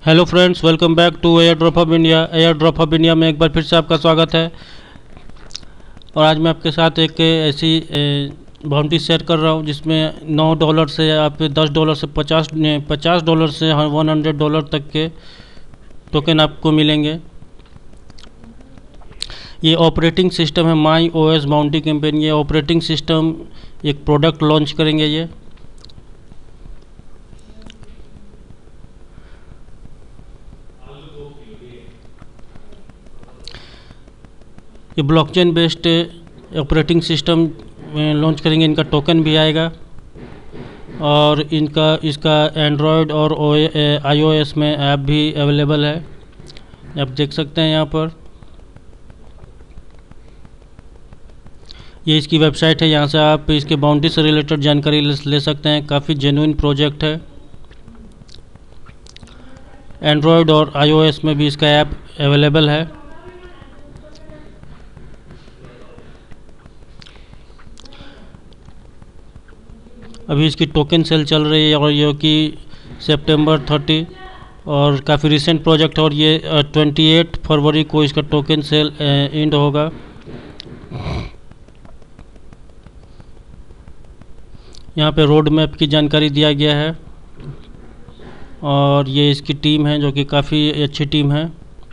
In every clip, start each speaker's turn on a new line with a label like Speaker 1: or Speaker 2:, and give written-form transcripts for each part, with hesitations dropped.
Speaker 1: Hello friends, welcome back to air drop off India. Air drop off India में एक बार फिर से आपका स्वागत है। और आज मैं आपके साथ एक ऐसी बाउंड्री शेयर कर रहा हूं जिसमें $9 से आप $10 से $50 से $100 तक के टोकन आपको मिलेंगे। ये ऑपरेटिंग सिस्टम है माई ओएस बाउंड्री कैंपेन। ये ऑपरेटिंग सिस्टम एक प्रोडक्ट लॉन्च करेंगे। ये blockchain based operating system launch करेंगे। इनका टोकन भी आएगा और इसका एंड्रॉयड और iOS में ऐप भी अवेलेबल है। आप देख सकते हैं यहाँ पर। ये इसकी वेबसाइट है, यहाँ से आप इसके बाउंड्री से रिलेटेड जानकारी ले सकते हैं। काफ़ी जेन्युइन प्रोजेक्ट है। एंड्रॉयड और iOS में भी इसका ऐप अवेलेबल है। अभी इसकी टोकन सेल चल रही है और ये कि सितंबर 30 और काफ़ी रिसेंट प्रोजेक्ट है। और ये 28 फरवरी को इसका टोकन सेल एंड होगा। यहाँ पे रोड मैप की जानकारी दिया गया है और ये इसकी टीम है जो कि काफ़ी अच्छी टीम है।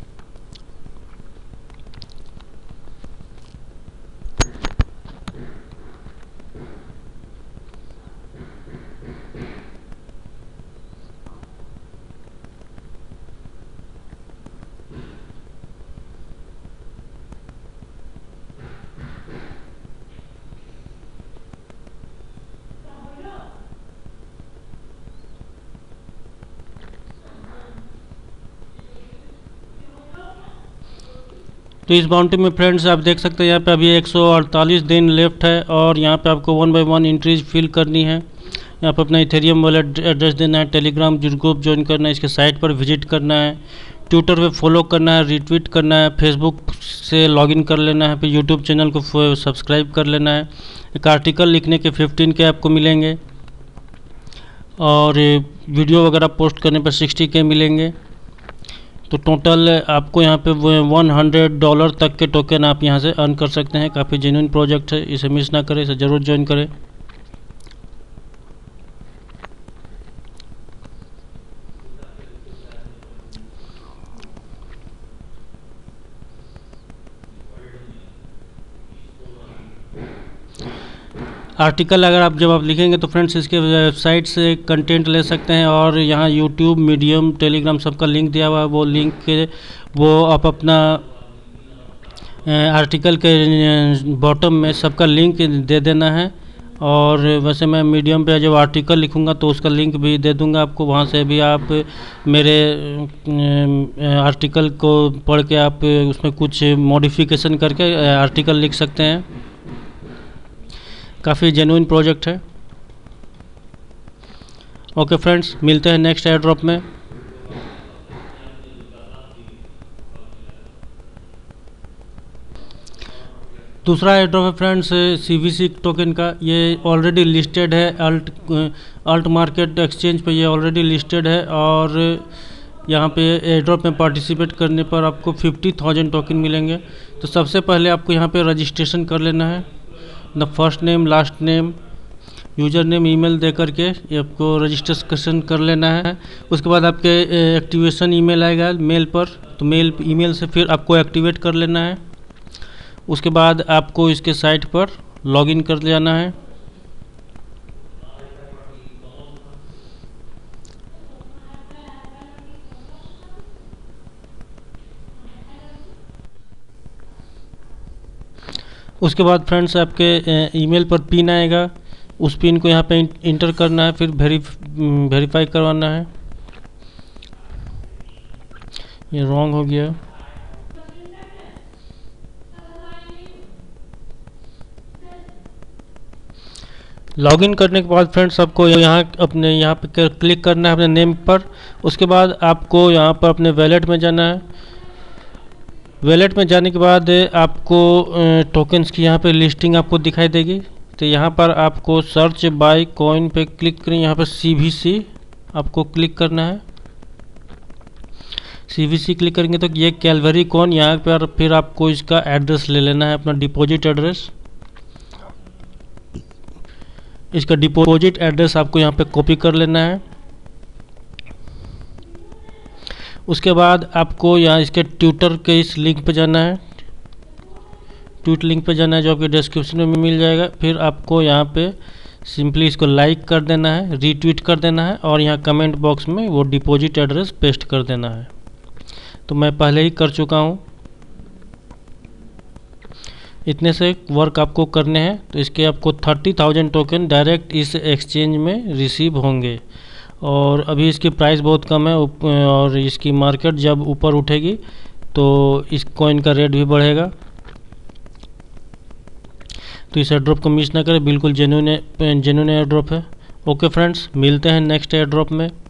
Speaker 1: तो इस बाउंड्री में फ्रेंड्स आप देख सकते हैं यहाँ पे अभी 148 दिन लेफ्ट है और यहाँ पे आपको 1 बाय 1 एंट्रीज फिल करनी है। यहाँ पे अपना इथेरियम वॉलेट एड्रेस देना है, टेलीग्राम ग्रुप ज्वाइन करना है, इसके साइट पर विजिट करना है, ट्विटर पे फॉलो करना है, रिट्वीट करना है, फेसबुक से लॉगिन कर लेना है, फिर यूट्यूब चैनल को सब्सक्राइब कर लेना है। एक आर्टिकल लिखने के 15 के आपको मिलेंगे और वीडियो वगैरह पोस्ट करने पर 60 के मिलेंगे। तो टोटल आपको यहाँ पे $100 तक के टोकन आप यहाँ से अर्न कर सकते हैं। काफ़ी जेन्युइन प्रोजेक्ट है, इसे मिस ना करें, इसे ज़रूर ज्वाइन करें। आर्टिकल अगर जब आप लिखेंगे तो फ्रेंड्स इसके वेबसाइट से कंटेंट ले सकते हैं और यहाँ यूट्यूब, मीडियम, टेलीग्राम सबका लिंक दिया हुआ है। वो लिंक के वो आप अपना आर्टिकल के बॉटम में सबका लिंक दे देना है। और वैसे मैं मीडियम पे जब आर्टिकल लिखूंगा तो उसका लिंक भी दे दूंगा आपको। वहाँ से भी आप मेरे आर्टिकल को पढ़ के आप उसमें कुछ मॉडिफिकेशन करके आर्टिकल लिख सकते हैं। काफ़ी जेन्युइन प्रोजेक्ट है। ओके फ्रेंड्स, मिलते हैं नेक्स्ट एयर ड्रॉप में। दूसरा एयर ड्रॉप है फ्रेंड्स CVC टोकन का। ये ऑलरेडी लिस्टेड है अल्ट मार्केट एक्सचेंज पे। ये ऑलरेडी लिस्टेड है और यहाँ पे एयर ड्रॉप में पार्टिसिपेट करने पर आपको 50,000 टोकन मिलेंगे। तो सबसे पहले आपको यहाँ पे रजिस्ट्रेशन कर लेना है। The first name, last name, user name, email दे करके ये आपको रजिस्ट्रेशन कर लेना है। उसके बाद आपके एक्टिवेशन ईमेल आएगा मेल पर, तो ईमेल से फिर आपको एक्टिवेट कर लेना है। उसके बाद आपको इसके साइट पर लॉगिन कर जाना है। उसके बाद फ्रेंड्स आपके ईमेल पर पिन आएगा, उस पिन को यहाँ पे इंटर करना है, फिर वेरीफाई करवाना है। ये रॉन्ग हो गया। लॉगिन करने के बाद फ्रेंड्स आपको यहाँ पे क्लिक करना है अपने नेम पर। उसके बाद आपको यहाँ पर अपने वॉलेट में जाना है। वॉलेट में जाने के बाद आपको टोकन्स की यहाँ पे लिस्टिंग आपको दिखाई देगी। तो यहाँ पर आपको सर्च बाय कॉइन पे क्लिक करें। यहाँ पर CVC आपको क्लिक करना है। CVC क्लिक करेंगे तो ये कैलवरी कॉइन, यहाँ पर फिर आपको इसका एड्रेस ले लेना है, अपना डिपॉजिट एड्रेस। इसका डिपॉजिट एड्रेस आपको यहाँ पे कॉपी कर लेना है। उसके बाद आपको यहाँ इसके ट्विटर के इस लिंक पे जाना है, ट्वीट लिंक पे जाना है जो आपके डिस्क्रिप्शन में मिल जाएगा। फिर आपको यहाँ पे सिंपली इसको लाइक कर देना है, रीट्वीट कर देना है और यहाँ कमेंट बॉक्स में वो डिपॉजिट एड्रेस पेस्ट कर देना है। तो मैं पहले ही कर चुका हूँ। इतने से वर्क आपको करने हैं। तो इसके आपको 30,000 टोकन डायरेक्ट इस एक्सचेंज में रिसीव होंगे और अभी इसकी प्राइस बहुत कम है और इसकी मार्केट जब ऊपर उठेगी तो इस कॉइन का रेट भी बढ़ेगा। तो इस एयरड्रॉप को मिस ना करें, बिल्कुल जेन्युइन एयरड्रॉप है। ओके फ्रेंड्स, मिलते हैं नेक्स्ट एयरड्रॉप में।